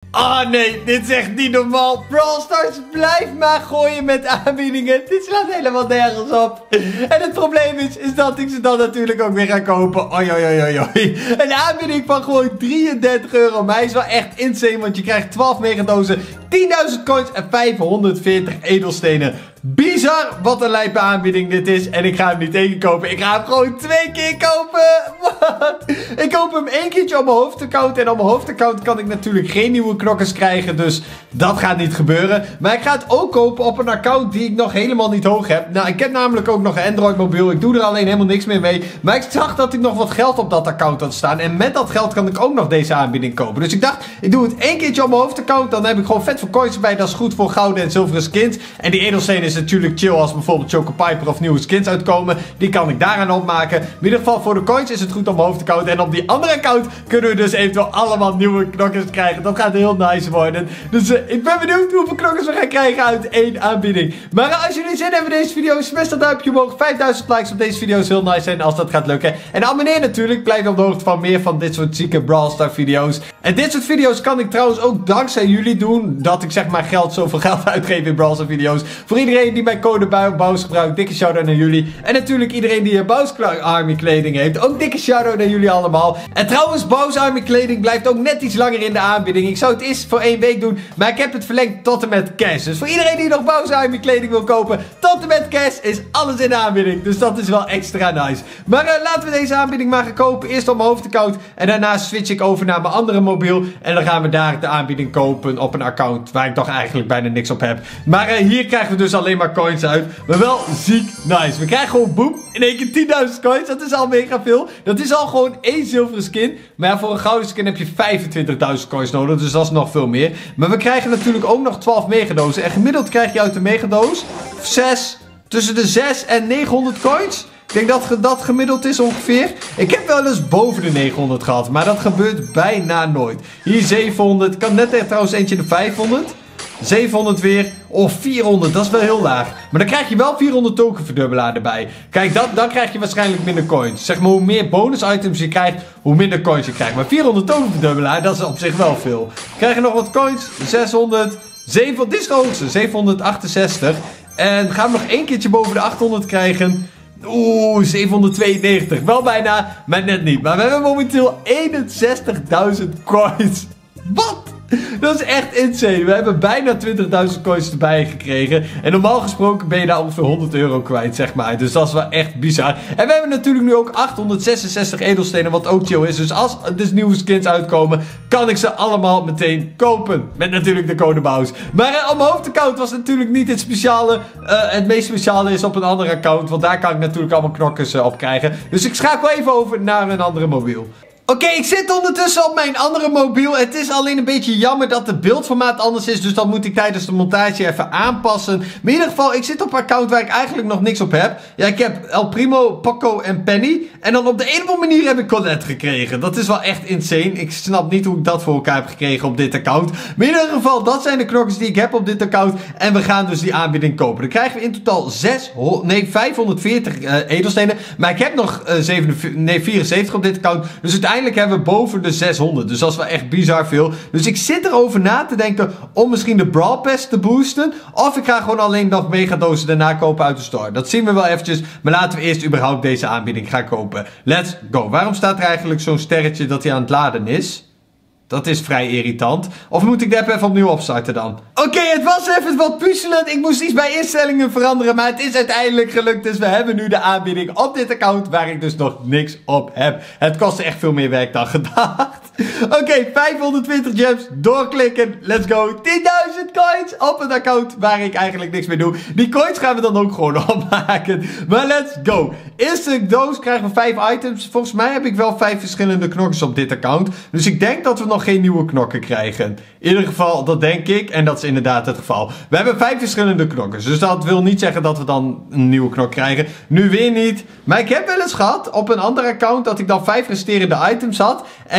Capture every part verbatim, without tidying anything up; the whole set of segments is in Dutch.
Oh nee, dit is echt niet normaal. Brawl Stars blijft maar gooien met aanbiedingen. Dit slaat helemaal nergens op. En het probleem is, is dat ik ze dan natuurlijk ook weer ga kopen. Oi, oi, oi, oi. Een aanbieding van gewoon drieëndertig euro. Maar hij is wel echt insane, want je krijgt twaalf megadozen, tienduizend coins en vijfhonderdveertig edelstenen. Bizar wat een lijpe aanbieding dit is. En ik ga hem niet één keer kopen. Ik ga hem gewoon twee keer kopen. Wat? Ik koop hem één keertje op mijn hoofdaccount. En op mijn hoofdaccount kan ik natuurlijk geen nieuwe knokkers krijgen. Dus dat gaat niet gebeuren. Maar ik ga het ook kopen op een account die ik nog helemaal niet hoog heb. Nou, ik heb namelijk ook nog een Android mobiel. Ik doe er alleen helemaal niks meer mee. Maar ik zag dat ik nog wat geld op dat account had staan. En met dat geld kan ik ook nog deze aanbieding kopen. Dus ik dacht, ik doe het één keertje op mijn hoofdaccount. Dan heb ik gewoon vet veel coins erbij. Dat is goed voor gouden en zilveren skins. En die edelstenen is natuurlijk chill als bijvoorbeeld Choco Piper of nieuwe skins uitkomen. Die kan ik daaraan opmaken. In ieder geval voor de coins is het goed op mijn hoofdaccount. En op die andere account kunnen we dus eventueel allemaal nieuwe knokkers krijgen. Dat gaat heel nice worden. Dus uh, ik ben benieuwd hoeveel knokkers we gaan krijgen uit één aanbieding. Maar uh, als jullie zin hebben in deze video, smash dat duimpje omhoog. vijfduizend likes op deze video is heel nice zijn als dat gaat lukken. En abonneer natuurlijk. Blijf op de hoogte van meer van dit soort zieke Brawl Stars video's. En dit soort video's kan ik trouwens ook dankzij jullie doen. Dat ik zeg maar geld, zoveel geld uitgeef in Brawl Stars video's. Voor iedereen die mijn code Baus gebruikt, dikke shout-out naar jullie. En natuurlijk iedereen die een Baus Army kleding heeft. Ook dikke shout-out naar jullie allemaal. En trouwens, Baus Army kleding blijft ook net iets langer in de aanbieding. Ik zou het eerst voor één week doen, maar ik heb het verlengd tot en met kerst. Dus voor iedereen die nog Baus Army kleding wil kopen, tot en met kerst is alles in de aanbieding. Dus dat is wel extra nice. Maar uh, laten we deze aanbieding maar gaan kopen. Eerst op mijn hoofdaccount en daarna switch ik over naar mijn andere mobiel. En dan gaan we daar de aanbieding kopen op een account waar ik toch eigenlijk bijna niks op heb. Maar uh, hier krijgen we dus alleen maar coins uit. Maar wel ziek nice. We krijgen gewoon boem. In één keer tienduizend coins. Dat is al mega veel. Dat is al gewoon één zilveren skin. Maar ja, voor een gouden skin heb je vijfentwintigduizend coins nodig. Dus dat is nog veel meer. Maar we krijgen natuurlijk ook nog twaalf megadozen. En gemiddeld krijg je uit de megadoos zes. Tussen de zes en negenhonderd coins. Ik denk dat dat gemiddeld is ongeveer. Ik heb wel eens boven de negenhonderd gehad. Maar dat gebeurt bijna nooit. Hier zevenhonderd. Kan net er trouwens eentje in de vijfhonderd. zevenhonderd weer. Of vierhonderd, dat is wel heel laag. Maar dan krijg je wel vierhonderd token verdubbelaar erbij. Kijk, dat, dan krijg je waarschijnlijk minder coins. Zeg maar, hoe meer bonus items je krijgt, hoe minder coins je krijgt. Maar vierhonderd token verdubbelaar, dat is op zich wel veel. Krijg je nog wat coins? zeshonderd. zevenhonderd, dit is de hoogste. zevenhonderdachtenzestig. En gaan we nog één keertje boven de achthonderd krijgen. Oeh, zevenhonderdtweeënnegentig. Wel bijna, maar net niet. Maar we hebben momenteel eenenzestigduizend coins. Wat? Dat is echt insane. We hebben bijna twintigduizend coins erbij gekregen. En normaal gesproken ben je daar ongeveer honderd euro kwijt, zeg maar. Dus dat is wel echt bizar. En we hebben natuurlijk nu ook achthonderdzesenzestig edelstenen, wat ook chill is. Dus als er dus nieuwe skins uitkomen, kan ik ze allemaal meteen kopen. Met natuurlijk de code Baus. Maar uh, op mijn hoofdaccount was natuurlijk niet het speciale. Uh, het meest speciale is op een ander account. Want daar kan ik natuurlijk allemaal knokkers uh, op krijgen. Dus ik schakel even over naar een andere mobiel. Oké, okay, ik zit ondertussen op mijn andere mobiel. Het is alleen een beetje jammer dat het beeldformaat anders is. Dus dat moet ik tijdens de montage even aanpassen. Maar in ieder geval, ik zit op een account waar ik eigenlijk nog niks op heb. Ja, ik heb El Primo, Poco en Penny. En dan op de een of andere manier heb ik Colette gekregen. Dat is wel echt insane. Ik snap niet hoe ik dat voor elkaar heb gekregen op dit account. Maar in ieder geval, dat zijn de knokkers die ik heb op dit account. En we gaan dus die aanbieding kopen. Dan krijgen we in totaal zeshonderd, nee, vijfhonderdveertig uh, edelstenen. Maar ik heb nog uh, zevenenveertig, nee, vierenzeventig op dit account. Dus uiteindelijk hebben we boven de zeshonderd. Dus dat is wel echt bizar veel. Dus ik zit erover na te denken om misschien de Brawl Pass te boosten. Of ik ga gewoon alleen nog megadozen daarna kopen uit de store. Dat zien we wel eventjes. Maar laten we eerst überhaupt deze aanbieding gaan kopen. Let's go. Waarom staat er eigenlijk zo'n sterretje dat hij aan het laden is? Dat is vrij irritant. Of moet ik de app even opnieuw opstarten dan? Oké, okay, het was even wat puzzelend. Ik moest iets bij instellingen veranderen. Maar het is uiteindelijk gelukt. Dus we hebben nu de aanbieding op dit account. Waar ik dus nog niks op heb. Het kostte echt veel meer werk dan gedacht. Oké, okay, vijfhonderdtwintig gems. Doorklikken. Let's go. tienduizend coins op een account waar ik eigenlijk niks mee doe. Die coins gaan we dan ook gewoon opmaken. Maar let's go. Eerste doos krijgen we vijf items. Volgens mij heb ik wel vijf verschillende knokkers op dit account. Dus ik denk dat we nog geen nieuwe knokken krijgen. In ieder geval, dat denk ik. En dat is inderdaad het geval. We hebben vijf verschillende knokkers. Dus dat wil niet zeggen dat we dan een nieuwe knok krijgen. Nu weer niet. Maar ik heb wel eens gehad op een ander account dat ik dan vijf resterende items had. En dat ik dan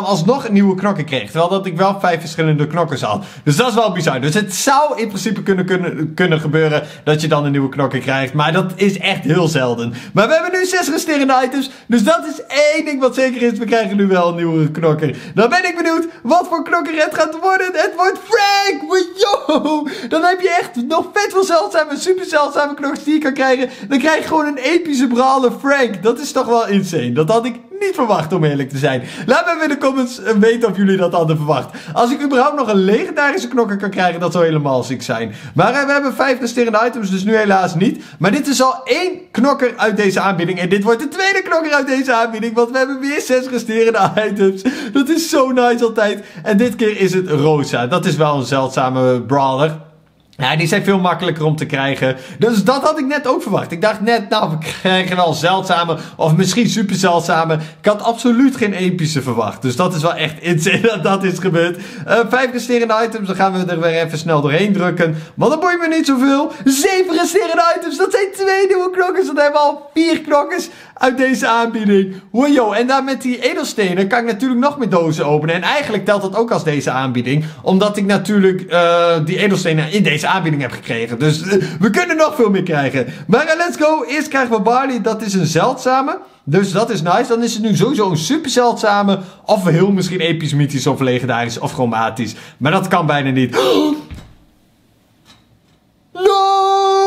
alsnog een nieuwe knokker kreeg. Terwijl dat ik wel vijf verschillende knokkers had. Dus dat is wel bizar. Dus het zou in principe kunnen, kunnen, kunnen gebeuren dat je dan een nieuwe knokker krijgt. Maar dat is echt heel zelden. Maar we hebben nu zes resterende items. Dus dat is één ding wat zeker is. We krijgen nu wel een nieuwe knokker. Dan ben ik benieuwd wat voor knokker het gaat worden. Het wordt Frank! Yo! Dan heb je echt nog vet veel zeldzame, super zeldzame knokkers die je kan krijgen. Dan krijg je gewoon een epische brawler Frank. Dat is toch wel insane. Dat had ik niet verwacht, om eerlijk te zijn. Laat me even in de comments weten of jullie dat hadden verwacht. Als ik überhaupt nog een legendarische knokker kan krijgen, dat zou helemaal ziek zijn. Maar uh, we hebben vijf resterende items, dus nu helaas niet. Maar dit is al één knokker uit deze aanbieding. En dit wordt de tweede knokker uit deze aanbieding, want we hebben weer zes resterende items. Dat is zo nice altijd. En dit keer is het Rosa. Dat is wel een zeldzame brawler. Ja, die zijn veel makkelijker om te krijgen. Dus dat had ik net ook verwacht. Ik dacht net, nou, we krijgen wel zeldzame of misschien super zeldzame. Ik had absoluut geen epische verwacht. Dus dat is wel echt insane dat dat is gebeurd. Uh, vijf resterende items, dan gaan we er weer even snel doorheen drukken. Want dat boeit me niet zoveel. Zeven resterende items, dat zijn twee nieuwe knokkers. Dat hebben we al vier knokkers uit deze aanbieding. Wow, en daar met die edelstenen kan ik natuurlijk nog meer dozen openen. En eigenlijk telt dat ook als deze aanbieding. Omdat ik natuurlijk uh, die edelstenen in deze aanbieding heb gekregen. Dus uh, we kunnen nog veel meer krijgen. Maar uh, let's go. Eerst krijgen we Barley. Dat is een zeldzame. Dus dat is nice. Dan is het nu sowieso een super zeldzame. Of heel misschien episch, mythisch of legendarisch of chromatisch. Maar dat kan bijna niet. No!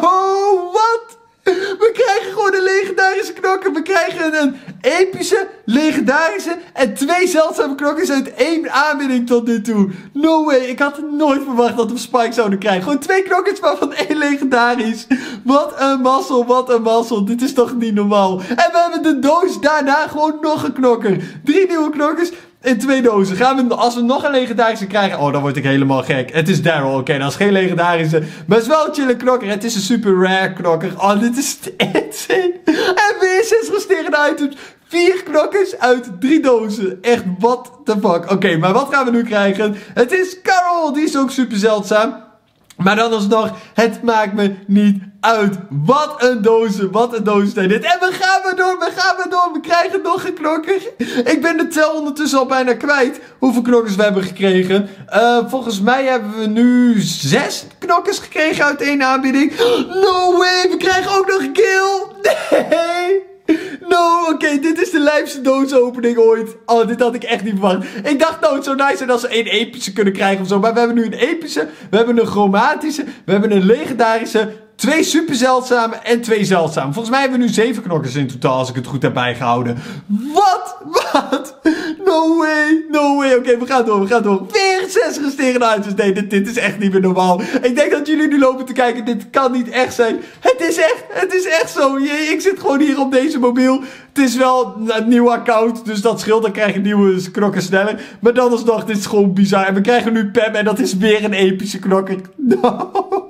Wat? We krijgen gewoon een legendarische knokker. We krijgen een epische, legendarische en twee zeldzame knokkers uit één aanbieding tot nu toe. No way. Ik had nooit verwacht dat we Spike zouden krijgen. Gewoon twee knokkers, maar van één legendarisch. Wat een mazzel, wat een mazzel. Dit is toch niet normaal. En we hebben de doos daarna gewoon nog een knokker. Drie nieuwe knokkers. In twee dozen. Gaan we, als we nog een legendarische krijgen. Oh, dan word ik helemaal gek. Het is Daryl. Oké, okay, dat is geen legendarische. Maar het is wel een chille knokker. Het is een super rare knokker. Oh, dit is insane. En weer zes resterende items. Vier knokkers uit drie dozen. Echt, what the fuck. Oké, okay, maar wat gaan we nu krijgen? Het is Carol. Die is ook super zeldzaam. Maar dan alsnog, het maakt me niet uit. Wat een dozen, wat een dozen zijn dit. En we gaan maar door, we gaan maar door. We krijgen nog een knokker. Ik ben de tel ondertussen al bijna kwijt. Hoeveel knokkers we hebben gekregen. Uh, volgens mij hebben we nu zes knokkers gekregen uit één aanbieding. No way, we krijgen ook nog een kill. Nee. No, oké, okay, dit is de lijpste doosopening ooit. Oh, dit had ik echt niet verwacht. Ik dacht nou, het zou nice zijn als we één epische kunnen krijgen of zo. Maar we hebben nu een epische, we hebben een chromatische, we hebben een legendarische, twee super zeldzame en twee zeldzame. Volgens mij hebben we nu zeven knokkers in totaal, als ik het goed heb bijgehouden. Wat? Wat? No way, no way. Oké, okay, we gaan door, we gaan door. Weer zes resterende items. Nee, dit, dit is echt niet meer normaal. Ik denk dat jullie nu lopen te kijken. Dit kan niet echt zijn. Het is echt, het is echt zo. Ik zit gewoon hier op deze mobiel. Het is wel een nieuw account, dus dat scheelt. Dan krijg je nieuwe knokken sneller. Maar dan alsnog, dit is gewoon bizar. En we krijgen nu Pam en dat is weer een epische knokker. No.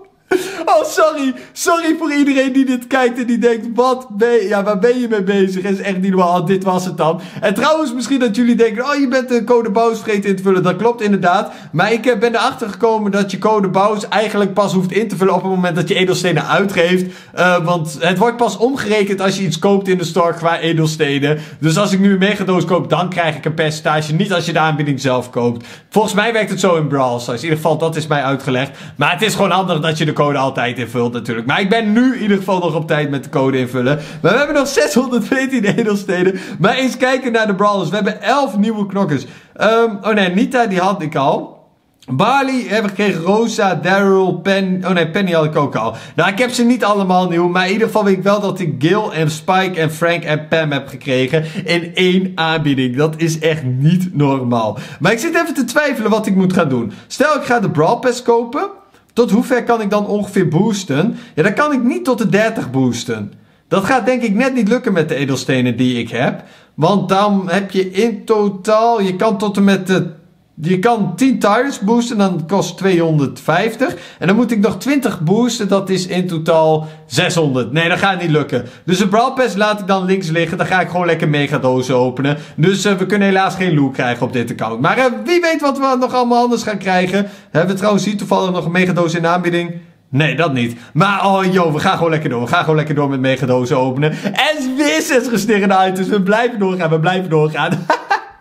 Oh, sorry. Sorry voor iedereen die dit kijkt en die denkt, wat ben je, ja, waar ben je mee bezig? Het is echt niet normaal. Oh, dit was het dan. En trouwens, misschien dat jullie denken, oh, je bent de code BOUWS vergeten in te vullen. Dat klopt inderdaad. Maar ik ben erachter gekomen dat je code BOUWS eigenlijk pas hoeft in te vullen op het moment dat je edelstenen uitgeeft. Uh, want het wordt pas omgerekend als je iets koopt in de store qua edelstenen. Dus als ik nu een megadoos koop, dan krijg ik een percentage. Niet als je de aanbieding zelf koopt. Volgens mij werkt het zo in Brawl Stars. In ieder geval, dat is mij uitgelegd. Maar het is gewoon handig dat je de code altijd invult natuurlijk. Maar ik ben nu in ieder geval nog op tijd met de code invullen. Maar we hebben nog zeshonderdveertien edelstenen. Maar eens kijken naar de brawlers. We hebben elf nieuwe knokkers. Um, oh nee, Nita die had ik al. Barley hebben we gekregen, Rosa, Daryl, Pen... Oh nee, Penny had ik ook al. Nou, ik heb ze niet allemaal nieuw. Maar in ieder geval weet ik wel dat ik Gil en Spike en Frank en Pam heb gekregen. In één aanbieding. Dat is echt niet normaal. Maar ik zit even te twijfelen wat ik moet gaan doen. Stel, ik ga de Brawl Pass kopen. Tot hoe ver kan ik dan ongeveer boosten? Ja, dan kan ik niet tot de dertig boosten. Dat gaat denk ik net niet lukken met de edelstenen die ik heb. Want dan heb je in totaal... Je kan tot en met de... Je kan tien tires boosten, dan kost tweehonderdvijftig. En dan moet ik nog twintig boosten, dat is in totaal zeshonderd. Nee, dat gaat niet lukken. Dus de Brawl Pass laat ik dan links liggen. Dan ga ik gewoon lekker megadozen openen. Dus uh, we kunnen helaas geen loot krijgen op dit account. Maar uh, wie weet wat we nog allemaal anders gaan krijgen. Hebben we trouwens hier toevallig nog een megadoos in de aanbieding? Nee, dat niet. Maar, oh joh, we gaan gewoon lekker door. We gaan gewoon lekker door met megadozen openen. En weer zes resterende items. We blijven doorgaan, we blijven doorgaan.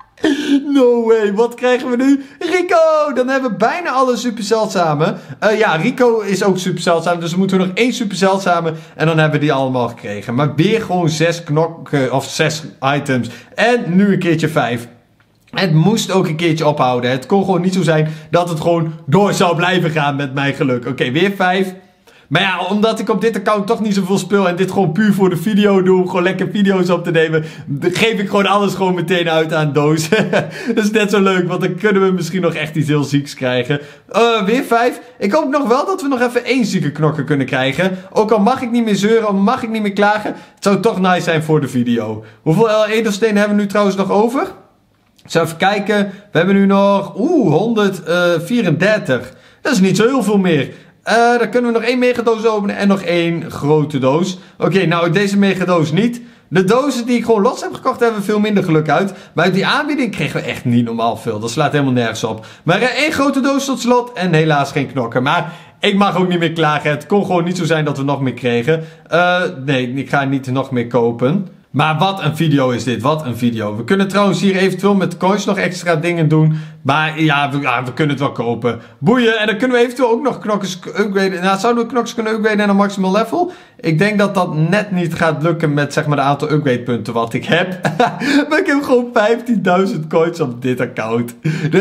No way, wat krijgen we nu? Rico! Dan hebben we bijna alle super zeldzame. Uh, ja, Rico is ook super zeldzaam, dus we moeten nog één super zeldzame. En dan hebben we die allemaal gekregen. Maar weer gewoon zes knokken, of zes items. En nu een keertje vijf. Het moest ook een keertje ophouden. Het kon gewoon niet zo zijn dat het gewoon door zou blijven gaan met mijn geluk. Oké, okay, weer vijf. Maar ja, omdat ik op dit account toch niet zoveel speel en dit gewoon puur voor de video doe, gewoon lekker video's op te nemen, geef ik gewoon alles gewoon meteen uit aan doos. Dat is net zo leuk, want dan kunnen we misschien nog echt iets heel zieks krijgen. Uh, weer vijf. Ik hoop nog wel dat we nog even één zieke knokker kunnen krijgen. Ook al mag ik niet meer zeuren, al mag ik niet meer klagen. Het zou toch nice zijn voor de video. Hoeveel edelstenen hebben we nu trouwens nog over? Zo, even kijken. We hebben nu nog, oeh, honderdvierendertig. Dat is niet zo heel veel meer. Uh, dan kunnen we nog één megadoos openen en nog één grote doos. Oké, okay, nou deze megadoos niet. De dozen die ik gewoon los heb gekocht hebben veel minder geluk uit. Maar uit die aanbieding kregen we echt niet normaal veel. Dat slaat helemaal nergens op. Maar uh, één grote doos tot slot en helaas geen knokker. Maar ik mag ook niet meer klagen. Het kon gewoon niet zo zijn dat we nog meer kregen. Uh, nee, ik ga niet nog meer kopen. Maar wat een video is dit, wat een video. We kunnen trouwens hier eventueel met coins nog extra dingen doen. Maar ja we, ja, we kunnen het wel kopen. Boeien, en dan kunnen we eventueel ook nog knokkers upgraden. Nou, zouden we knokkers kunnen upgraden naar maximal level? Ik denk dat dat net niet gaat lukken met zeg maar de aantal upgrade punten wat ik heb. Maar ik heb gewoon vijftienduizend coins op dit account.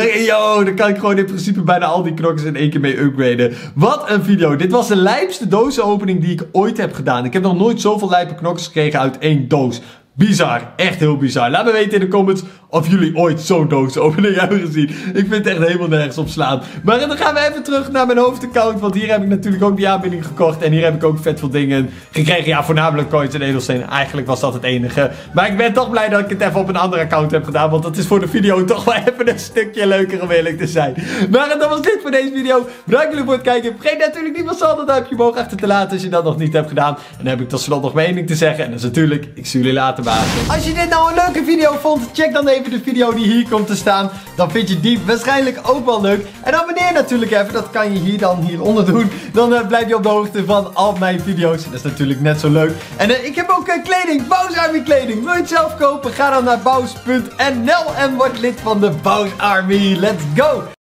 Yo, dan kan ik gewoon in principe bijna al die knokkers in één keer mee upgraden. Wat een video. Dit was de lijpste dozenopening die ik ooit heb gedaan. Ik heb nog nooit zoveel lijpe knokkers gekregen uit één doos. Bizar, echt heel bizar. Laat me weten in de comments of jullie ooit zo'n doosopening hebben gezien. Ik vind het echt helemaal nergens op slaan. Maar dan gaan we even terug naar mijn hoofdaccount. Want hier heb ik natuurlijk ook die aanbieding gekocht. En hier heb ik ook vet veel dingen gekregen. Ja, voornamelijk coins en edelstenen. Eigenlijk was dat het enige. Maar ik ben toch blij dat ik het even op een andere account heb gedaan. Want dat is voor de video toch wel even een stukje leuker om eerlijk te zijn. Maar dat was dit voor deze video. Bedankt jullie voor het kijken. Vergeet natuurlijk niet massaal dat duimpje omhoog achter te laten als je dat nog niet hebt gedaan. En dan heb ik tot slot nog mijn één ding te zeggen. En dat is natuurlijk, ik zie jullie later. Als je dit nou een leuke video vond, check dan even de video die hier komt te staan. Dan vind je die waarschijnlijk ook wel leuk. En abonneer natuurlijk even, dat kan je hier dan hieronder doen. Dan uh, blijf je op de hoogte van al mijn video's. Dat is natuurlijk net zo leuk. En uh, ik heb ook uh, kleding, Baus Army kleding. Wil je het zelf kopen? Ga dan naar baus punt n l en word lid van de Baus Army. Let's go!